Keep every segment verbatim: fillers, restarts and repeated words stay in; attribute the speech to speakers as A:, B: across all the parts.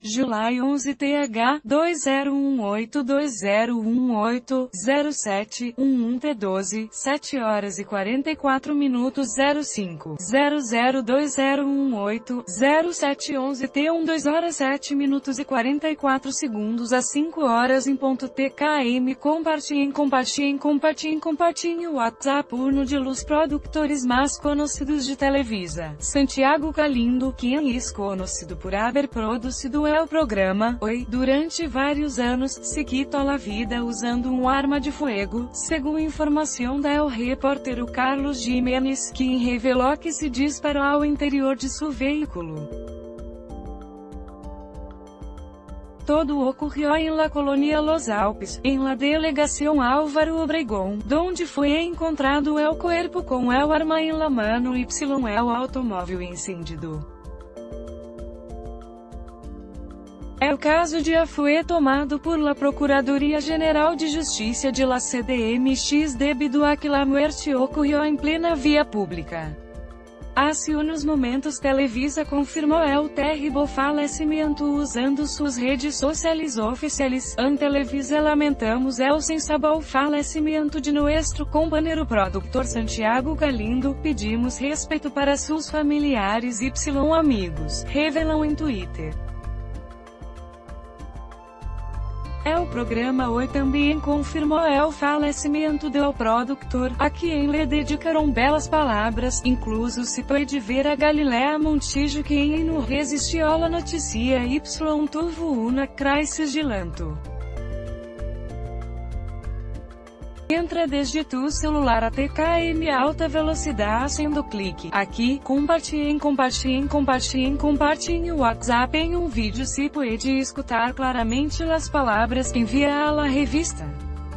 A: July onze T H dois zero um oito dois zero um oito zero sete um um T doze, sete horas e quarenta e quatro minutos zero cinco zero zero dois zero um oito zero sete onze T um dois horas sete minutos e quarenta e quatro segundos às cinco horas em ponto T K M. Compartilhem, compartilhem, compartilhem, compartilhem o WhatsApp Urno de Luz. Produtores mais conhecidos de Televisa: Santiago Galindo, quem é conhecido por haver produzido é o programa Oi durante vários anos, se quitó a vida usando um arma de fogo, segundo informação da El repórter Carlos Jiménez, quem revelou que se disparou ao interior de seu veículo. Todo ocorreu em la Colônia Los Alpes, em la delegação Álvaro Obregón, donde foi encontrado el corpo com el arma em la mano y el automóvel incendido. El caso já foi tomado por la Procuradoria General de Justiça de la C D M X debido a que la muerte ocorreu em plena via pública. Hace unos momentos Televisa confirmou el terrible falecimento usando suas redes sociais oficiais. En Televisa lamentamos el sensible falecimento de nuestro compañero productor Santiago Galindo, pedimos respeito para seus familiares y amigos, revelam em Twitter. El programa Oi também confirmou el falecimento do produtor, a quem lhe dedicaram belas palavras, incluso se pode ver a Galilea Montijo quem não resistiu à notícia y tuvo una crisis de lanto. Entra desde tu celular a T K M alta velocidade sendo clique. Aqui, compartilhem, compartilhem, compartilhem, compartilhem o WhatsApp em um vídeo se pode escutar claramente as palavras que envia a la revista.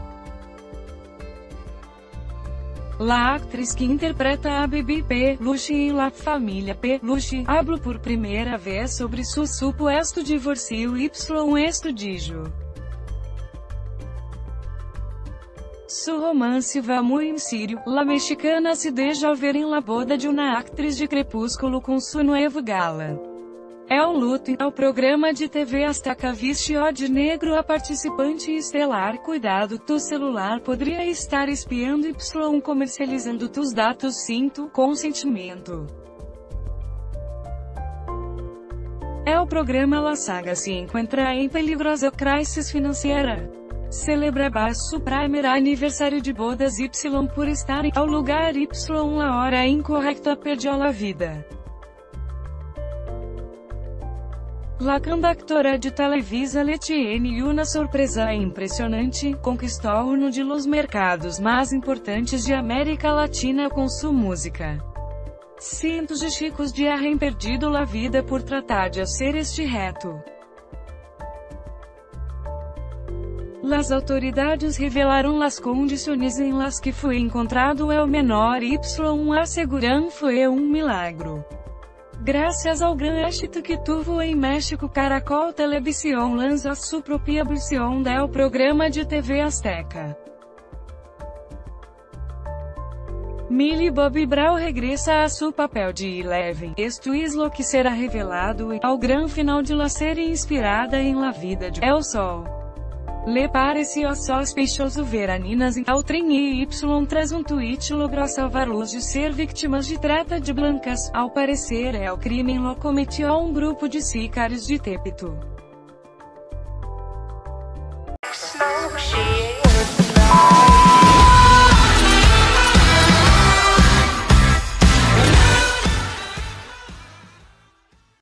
A: La actriz que interpreta a Baby Peluche em La Família Peluche, habló por primeira vez sobre su supuesto divorcio y estudio. Su romance va muy en serio. La mexicana se deja ver en la boda de una actriz de Crepúsculo com su nuevo gala. El luto ao programa de T V Azteca vistió de negro a participante estelar. Cuidado, tu celular poderia estar espiando y comercializando tus dados sem tu consentimento. El programa La Saga se encuentra em peligrosa crisis financiera. Celebraba su primer aniversário de bodas y por estar ao lugar y la hora incorrecta perdió la vida. La conductora de Televisa Letiene, una sorpresa impressionante, conquistou uno de los mercados mais importantes de América Latina com sua música. Cientos de chicos de han perdido la vida por tratar de hacer este reto. Las autoridades revelaram las condições em las que foi encontrado el menor y aseguran fue um milagro. Graças ao gran éxito que tuvo em México, Caracol Televisión lanza su propia versión del programa de T V Azteca. Millie Bobby Brown regresa a su papel de Eleven. Esto es lo que será revelado e, ao gran final de la serie inspirada em la vida de El Sol. Le pareció sospechoso ver a Ninas em ao trem y tras um tweet logrou salvar-los de ser vítimas de trata de blancas. Ao parecer el crimen lo cometió um grupo de sicários de Tepito.